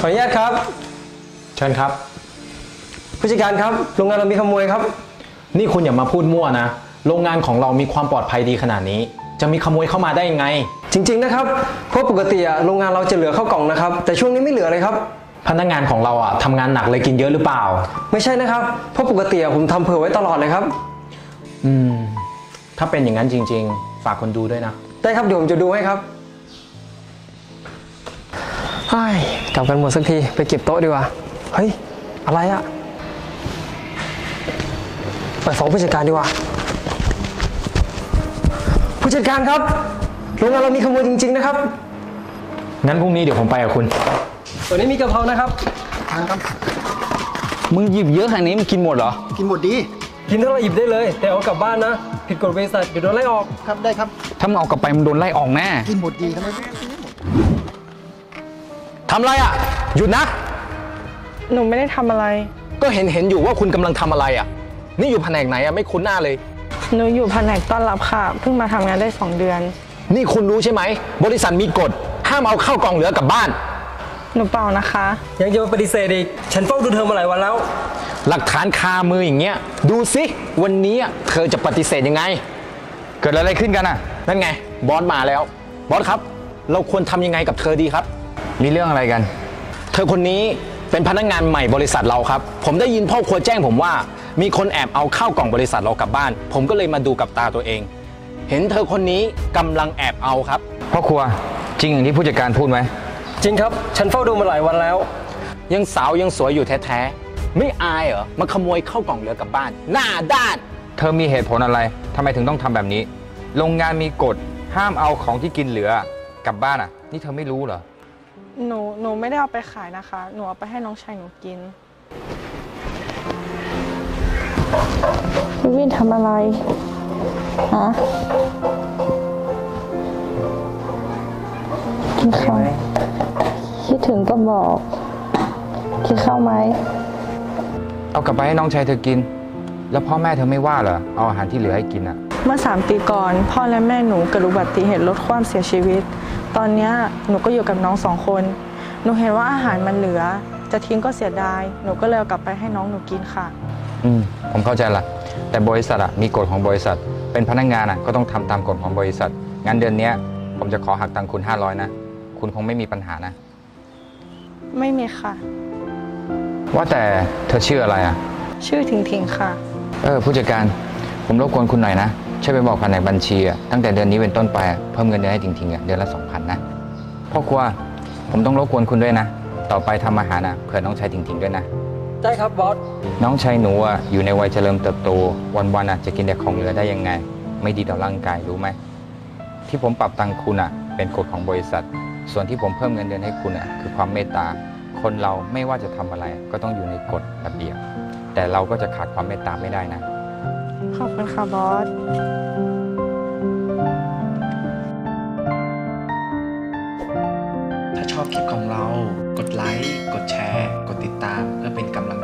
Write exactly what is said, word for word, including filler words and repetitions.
ออนุญาตครับเชิญครับผู้จัดการครับโรงงานเรามีขโมยครับนี่คุณอย่ามาพูดมั่วนะโรงงานของเรามีความปลอดภัยดีขนาดนี้จะมีขโมยเข้ามาได้ยังไงจริงๆนะครับเพราะปกติโรงงานเราจะเหลือข้าวกล่องนะครับแต่ช่วงนี้ไม่เหลือเลยครับพนักงานของเราอ่ะทำงานหนักเลยกินเยอะหรือเปล่าไม่ใช่นะครับเพราะปกติผมทำเผื่อไว้ตลอดเลยครับอืมถ้าเป็นอย่างนั้นจริงๆฝากคนดูด้วยนะได้ครับเดี๋ยวผมจะดูให้ครับเฮ้ยกลับกันหมดสักทีไปเก็บโต๊ะดีกว่าเฮ้ยอะไรอะไปฟ้องผู้จัดการดีกว่าผู้จัดการครับโรงงานเรามีขโมยจริงๆนะครับงั้นพรุ่งนี้เดี๋ยวผมไปกับคุณตัวนี้มีกะเพรานะครับครับมึงหยิบเยอะขนาดนี้มึงกินหมดเหรอกินหมดดีกินเท่าไหร่หยิบได้เลยแต่เอากลับบ้านนะผิดกฎบริษัทเดี๋ยวโดนไล่ออกครับได้ครับถ้ามึงเอากลับไปมึงโดนไล่ออกแน่กินหมดดีทำไมทำอะไรอ่ะหยุดนะหนูไม่ได้ทำอะไรก็เห็นเห็นอยู่ว่าคุณกำลังทำอะไรอ่ะนี่อยู่แผนกไหนอ่ะไม่คุ้นหน้าเลยหนูอยู่แผนกต้อนรับค่ะเพิ่งมาทำงานได้สองเดือนนี่คุณรู้ใช่ไหมบริษัทมีกฎห้ามเอาเข้ากล่องเหลือกลับบ้านหนูเปล่านะคะยังจะมาปฏิเสธอีกฉันเฝ้าดูเธอมาหลายวันแล้วหลักฐานคามืออย่างเงี้ยดูสิวันนี้เธอจะปฏิเสธยังไงเกิดอะไรขึ้นกันอ่ะนั่นไงบอสมาแล้วบอสครับเราควรทำยังไงกับเธอดีครับมีเรื่องอะไรกันเธอคนนี้เป็นพนักงานใหม่บริษัทเราครับผมได้ยินพ่อครัวแจ้งผมว่ามีคนแอบเอาข้าวกล่องบริษัทเรากลับบ้านผมก็เลยมาดูกับตาตัวเองเห็นเธอคนนี้กำลังแอบเอาครับพ่อครัวจริงอย่างที่ผู้จัดการพูดไหมจริงครับฉันเฝ้าดูมาหลายวันแล้วยังสาวยังสวยอยู่แท้ๆไม่อายเหรอมาขโมยข้าวกล่องเหลือกลับบ้านหน้าด้านเธอมีเหตุผลอะไรทำไมถึงต้องทำแบบนี้โรงงานมีกฎห้ามเอาของที่กินเหลือกลับบ้านอ่ะนี่เธอไม่รู้เหรอหนูหนูไม่ได้เอาไปขายนะคะหนูเอาไปให้น้องชายหนูกินพี่วินทำอะไรฮะกินข้าวคิดถึงก็บอกกินข้าวไหมเอากลับไปให้น้องชายเธอกินแล้วพ่อแม่เธอไม่ว่าเหรอเอาอาหารที่เหลือให้กินอ่ะเมื่อสามปีก่อนพ่อและแม่หนูเกิดอุบัติเหตุรถคว่ำเสียชีวิตตอนนี้หนูก็อยู่กับน้องสองคนหนูเห็นว่าอาหารมันเหลือจะทิ้งก็เสียดายหนูก็เลยเอากลับไปให้น้องหนูกินค่ะอืมผมเข้าใจละแต่บริษัทอ่ะมีกฎของบริษัทเป็นพนักงานอ่ะก็ต้องทำตามกฎของบริษัทงั้นเดือนนี้ผมจะขอหักตังค์คุณห้าร้อยนะคุณคงไม่มีปัญหานะไม่มีค่ะว่าแต่เธอชื่ออะไรอ่ะชื่อถิงถิงค่ะเออผู้จัดการผมรบกวนคุณหน่อยนะช่วยไปบอกแผนกบัญชีอ่ะตั้งแต่เดือนนี้เป็นต้นไปเพิ่มเงินเดือนให้ถิงถิงอ่ะเดือนละสองพันนะพ่อครัวผมต้องรบกวนคุณด้วยนะต่อไปทำอาหารอ่ะเผื่อน้องชายถิงถิงด้วยนะได้ครับบอสน้องชายหนูอ่ะอยู่ในวัยเจริญเติบโตวันๆอ่ะจะกินแต่ของเหลือได้ยังไงไม่ดีต่อร่างกายรู้ไหมที่ผมปรับตังค์คุณอ่ะเป็นกฎของบริษัทส่วนที่ผมเพิ่มเงินเดือนให้คุณอ่ะคือความเมตตาคนเราไม่ว่าจะทำอะไรก็ต้องอยู่ในกฎระเบียบแต่เราก็จะขาดความเมตตาไม่ได้นะขอบคุณค่ะบอสถ้าชอบคลิปของเรากดไลค์กดแชร์กดติดตามเพื่อเป็นกำลัง